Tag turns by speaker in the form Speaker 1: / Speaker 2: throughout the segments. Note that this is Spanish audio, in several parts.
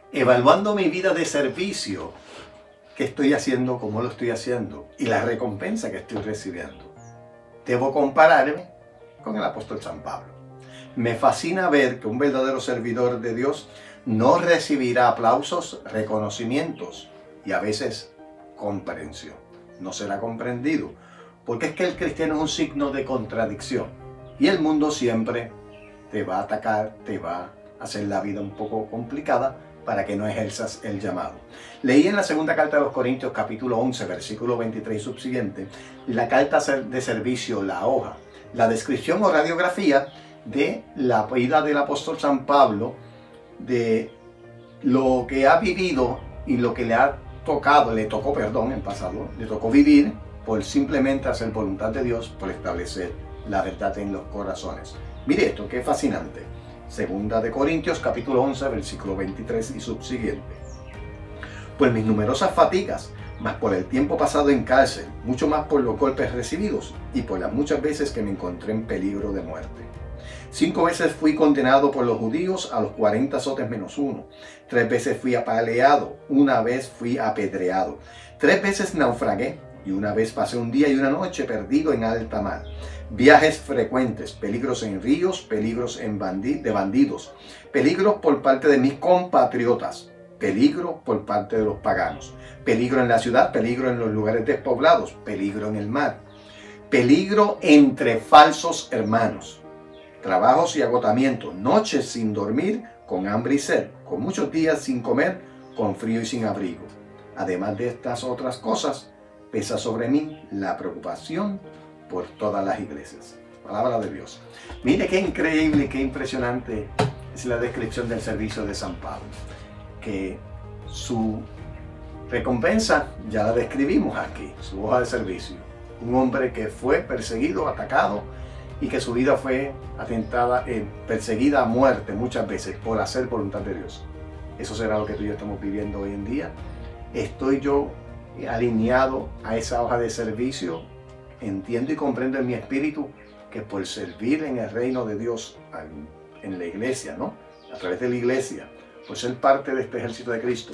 Speaker 1: evaluando mi vida de servicio, qué estoy haciendo, cómo lo estoy haciendo y la recompensa que estoy recibiendo. Debo compararme con el apóstol San Pablo. Me fascina ver que un verdadero servidor de Dios no recibirá aplausos, reconocimientos y a veces comprensión. No será comprendido, porque es que el cristiano es un signo de contradicción y el mundo siempre te va a atacar, te va a hacer la vida un poco complicada para que no ejerzas el llamado. Leí en la segunda carta de los Corintios, capítulo 11, versículo 23 y subsiguiente, la carta de servicio, la hoja, la descripción o radiografía de la vida del apóstol San Pablo, de lo que ha vivido y lo que le tocó en pasado, le tocó vivir por simplemente hacer voluntad de Dios, por establecer la verdad en los corazones. Mire esto, qué fascinante. Segunda de Corintios, capítulo 11, versículo 23 y subsiguiente. Pues mis numerosas fatigas, más por el tiempo pasado en cárcel, mucho más por los golpes recibidos y por las muchas veces que me encontré en peligro de muerte. 5 veces fui condenado por los judíos a los 40 azotes menos 1. 3 veces fui apaleado, 1 vez fui apedreado. 3 veces naufragué y 1 vez pasé un día y una noche perdido en alta mar. Viajes frecuentes, peligros en ríos, peligros de bandidos, peligros por parte de mis compatriotas, peligro por parte de los paganos, peligro en la ciudad, peligro en los lugares despoblados, peligro en el mar, peligro entre falsos hermanos, trabajos y agotamientos, noches sin dormir, con hambre y sed, con muchos días sin comer, con frío y sin abrigo. Además de estas otras cosas, pesa sobre mí la preocupación por todas las iglesias. Palabra de Dios. Mire qué increíble, qué impresionante es la descripción del servicio de San Pablo. Que su recompensa ya la describimos aquí, su hoja de servicio. Un hombre que fue perseguido, atacado y que su vida fue perseguida a muerte muchas veces por hacer voluntad de Dios. Eso será lo que tú y yo estamos viviendo hoy en día. ¿Estoy yo alineado a esa hoja de servicio? Entiendo y comprendo en mi espíritu que por servir en el reino de Dios, en la iglesia, ¿no? A través de la iglesia, por ser parte de este ejército de Cristo,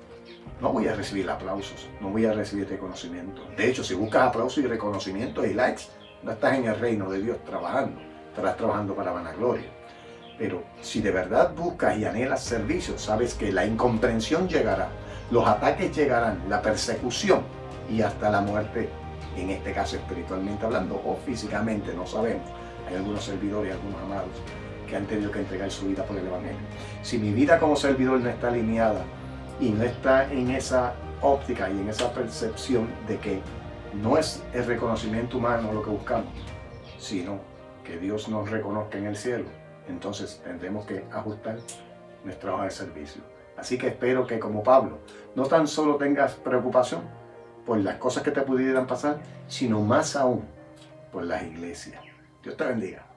Speaker 1: no voy a recibir aplausos, no voy a recibir reconocimiento. De hecho, si buscas aplausos y reconocimientos y likes, no estás en el reino de Dios trabajando, estarás trabajando para vanagloria. Pero si de verdad buscas y anhelas servicio, sabes que la incomprensión llegará, los ataques llegarán, la persecución y hasta la muerte, en este caso espiritualmente hablando o físicamente, no sabemos. Hay algunos servidores, algunos amados que han tenido que entregar su vida por el Evangelio. Si mi vida como servidor no está alineada y no está en esa óptica y en esa percepción de que no es el reconocimiento humano lo que buscamos, sino que Dios nos reconozca en el cielo, entonces tendremos que ajustar nuestra hoja de servicio. Así que espero que, como Pablo, no tan solo tengas preocupación por las cosas que te pudieran pasar, sino más aún por las iglesias. Dios te bendiga.